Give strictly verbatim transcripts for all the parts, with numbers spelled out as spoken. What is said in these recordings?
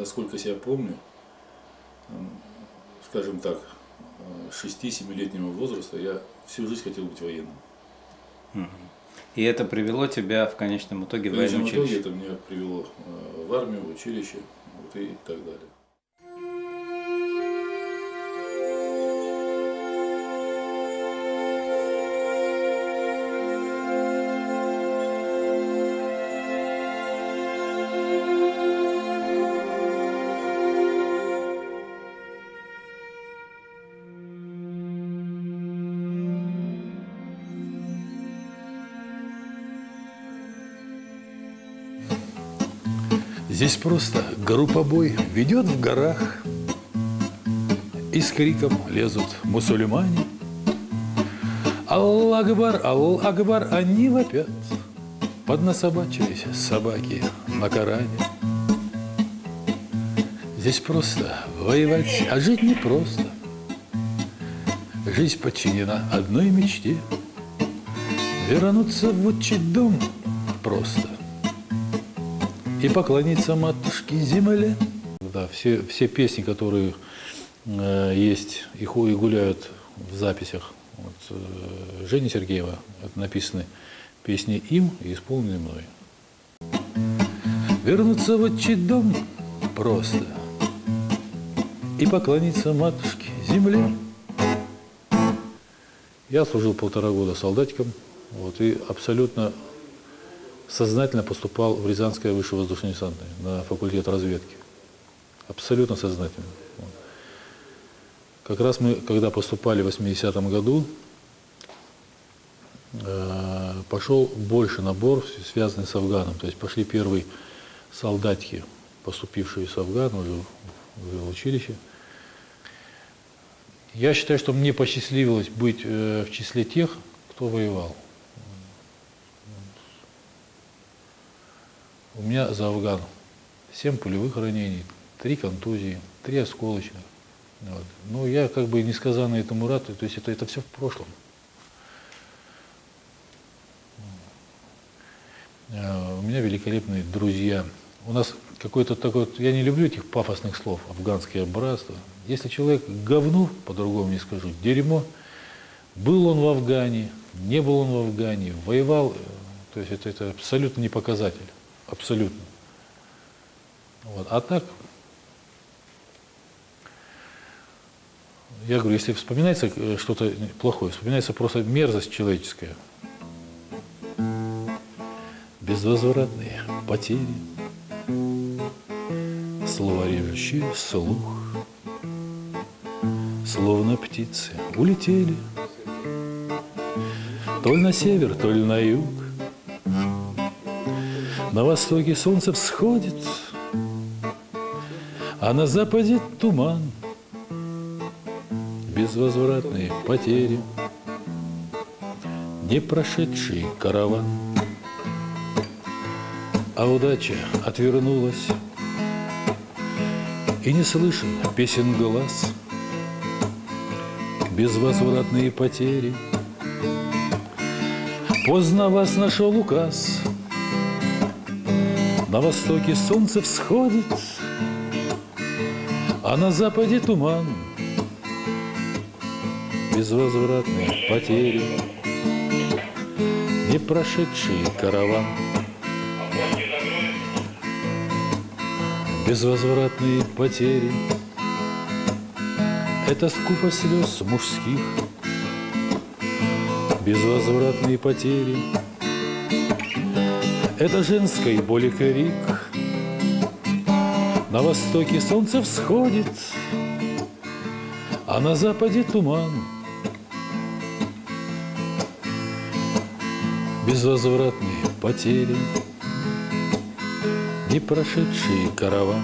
насколько себя помню, скажем так, шести-семилетнего возраста я всю жизнь хотел быть военным. И это привело тебя в конечном итоге в военное училище? В конечном итоге это меня привело в армию, в училище, вот, и так далее. Здесь просто группа-бой ведет в горах, и с криком лезут мусульмане. Аллах-акбар, Аллах-акбар, они вопят, поднасобачились собаки на Коране. Здесь просто воевать, а жить непросто. Жизнь подчинена одной мечте — вернуться в отчий дом просто и поклониться матушке земле. Да, все, все песни, которые э, есть и гуляют в записях вот, э, Жени Сергеева, это написаны песни им и исполнены мной. Вернуться в отчий дом просто и поклониться матушке земле. Я служил полтора года солдатиком, вот, и абсолютно сознательно поступал в Рязанское высшее воздушно-десантное на факультет разведки. Абсолютно сознательно. Как раз мы, когда поступали в восьмидесятом году, э, пошел больше набор, связанный с Афганом. То есть пошли первые солдатики, поступившие с Афгана уже в училище. Я считаю, что мне посчастливилось быть э, в числе тех, кто воевал. У меня за Афган семь пулевых ранений, три контузии, три осколочных. Вот. Ну, я как бы несказанно этому рад, то есть это, это все в прошлом. У меня великолепные друзья. У нас какой-то такой, я не люблю этих пафосных слов, афганское братство. Если человек говно, по-другому не скажу, дерьмо, был он в Афгане, не был он в Афгане, воевал, то есть это, это абсолютно не показатель. Абсолютно. Вот. А так, я говорю, если вспоминается что-то плохое, вспоминается просто мерзость человеческая. Безвозвратные потери, слова режущие слух, словно птицы улетели, то ли на север, то ли на юг. На востоке солнце всходит, а на западе туман. Безвозвратные потери, не прошедший караван. А удача отвернулась, и не слышен песен глаз. Безвозвратные потери, поздно вас нашел указ. На востоке солнце всходит, а на западе туман. Безвозвратные потери, не прошедший караван. Безвозвратные потери — это скупость слез мужских. Безвозвратные потери — это женской боли крик. На востоке солнце всходит, а на западе туман. Безвозвратные потери, не прошедший караван.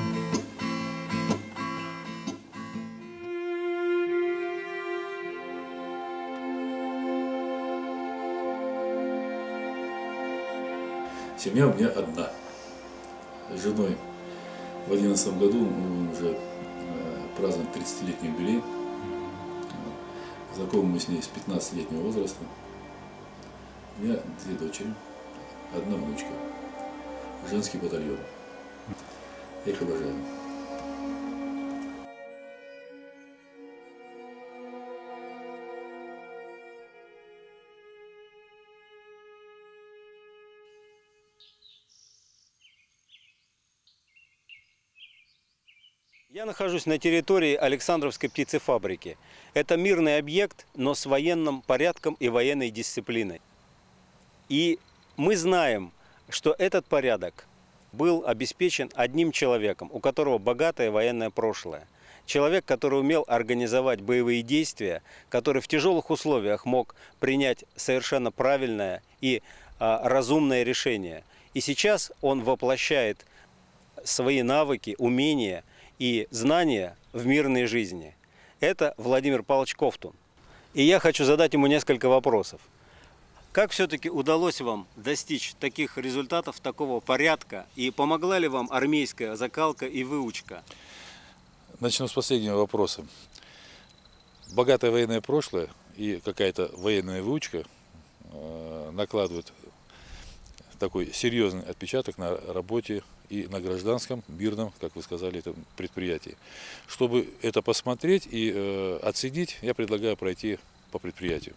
Семья у меня одна. С женой в одиннадцатом году мы уже праздновали тридцатилетний юбилей. Знакомы мы с ней с пятнадцатилетнего возраста. У меня две дочери, одна внучка. Женский батальон. Я их обожаю. Я нахожусь на территории Александровской птицефабрики. Это мирный объект, но с военным порядком и военной дисциплиной. И мы знаем, что этот порядок был обеспечен одним человеком, у которого богатое военное прошлое. Человек, который умел организовать боевые действия, который в тяжелых условиях мог принять совершенно правильное и а, разумное решение. И сейчас он воплощает свои навыки, умения и знания в мирной жизни. Это Владимир Павлович Ковтун. И я хочу задать ему несколько вопросов. Как все-таки удалось вам достичь таких результатов, такого порядка? И помогла ли вам армейская закалка и выучка? Начну с последнего вопроса. Богатое военное прошлое и какая-то военная выучка э, накладывают такой серьезный отпечаток на работе и на гражданском, мирном, как вы сказали, этом предприятии. Чтобы это посмотреть и э, оценить, я предлагаю пройти по предприятию.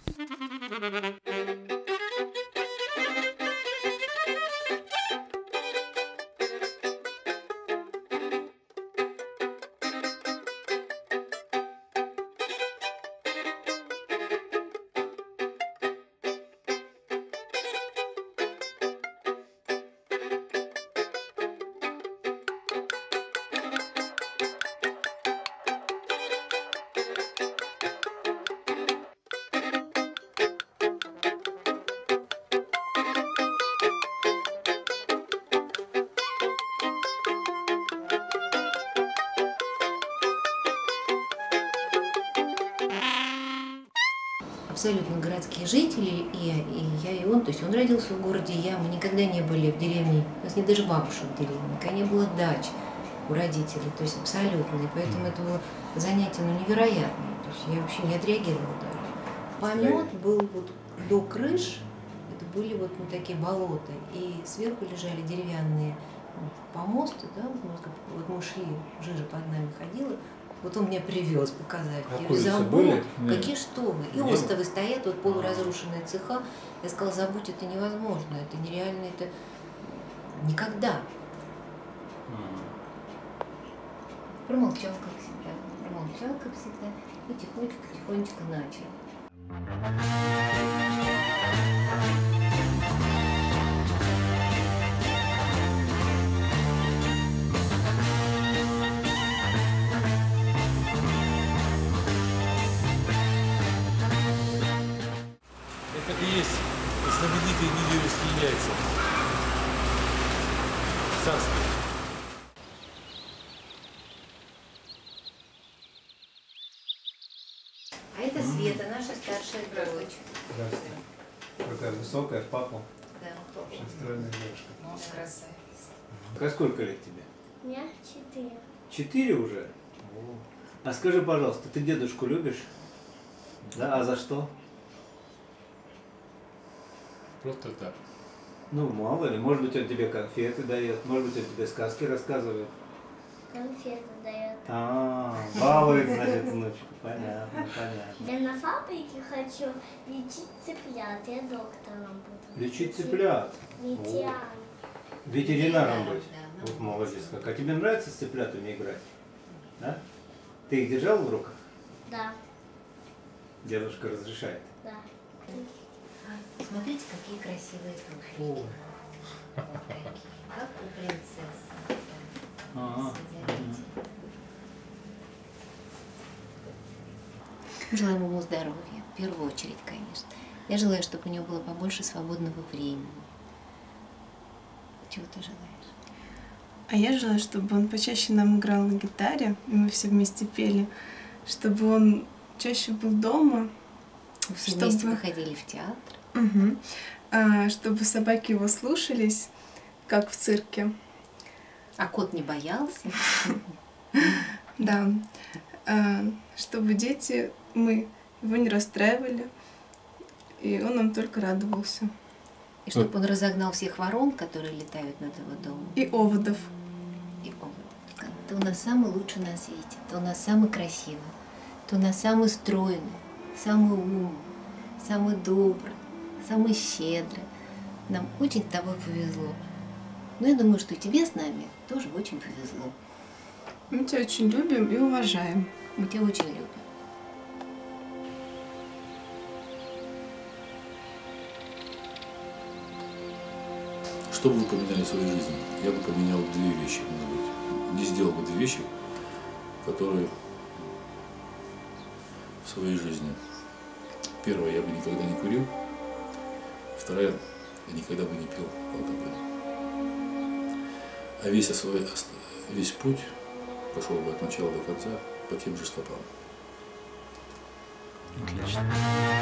Абсолютно городские жители, и, и я, и он. То есть он родился в городе, я. Мы никогда не были в деревне. У нас нет даже бабушек в деревне. Никогда не было дач у родителей. То есть абсолютно. И поэтому это было занятие ну, невероятное. То есть я вообще не отреагировала даже. Помет был вот до крыш. Это были вот ну, такие болота. И сверху лежали деревянные помосты. Да? Вот мы шли, жижа под нами ходила. Вот он меня привез показать. А Я говорю, забудь, были? какие что вы. И Нет. остовы стоят, вот полуразрушенные цеха. Я сказала, забудь, это невозможно, это нереально, это никогда. Промолчал, как всегда. Промолчал, как всегда. И тихонечко-тихонечко начал. Это и есть знаменитые нигерийские яйца. Царские. А это Света, наша старшая дочь. Здравствуйте. Какая высокая, в папу. Да. Очень стройная девушка. Ну, красавица. А сколько лет тебе? Мне четыре. Четыре уже? О. А скажи, пожалуйста, ты дедушку любишь? Да, а за что? Просто так. Ну, мало ли, может быть, он тебе конфеты дает, может быть, он тебе сказки рассказывает. Конфеты дает. А, балует, значит, внучку. Понятно, понятно. Я на фабрике хочу лечить цыплят. Я доктором буду. Лечить цыплят? Ветеринар. Ветеринаром быть? Да, Вот молодец как. А тебе нравится с цыплятами играть? Да? Ты их держал в руках? Да, Дедушка разрешает. да. Смотрите, какие красивые туфли. Вот такие, как у принцессы. Ага. Желаю ему здоровья, в первую очередь, конечно. Я желаю, чтобы у него было побольше свободного времени. Чего ты желаешь? А я желаю, чтобы он почаще нам играл на гитаре, и мы все вместе пели, чтобы он чаще был дома. Вы все Чтобы- вместе выходили в театр. Мгм. А, чтобы собаки его слушались, как в цирке. А кот не боялся? Да. А, чтобы дети, мы его не расстраивали, и он нам только радовался. И чтобы он разогнал всех ворон, которые летают над его домом. И оводов. И он. Ты у нас самый лучший на свете, ты у нас самый красивый, ты у нас самый стройный, самый умный, самый добрый, самый щедрый. Нам очень с тобой повезло. Но я думаю, что тебе с нами тоже очень повезло. Мы тебя очень любим и уважаем. Мы тебя очень любим. Что бы вы поменяли в своей жизни? Я бы поменял две вещи, может быть. Не сделал бы две вещи, которые в своей жизни. Первое, я бы никогда не курил. Второе, я никогда бы не пил алкоголь. А весь, свой, весь путь пошел бы от начала до конца по тем же стопам. Отлично.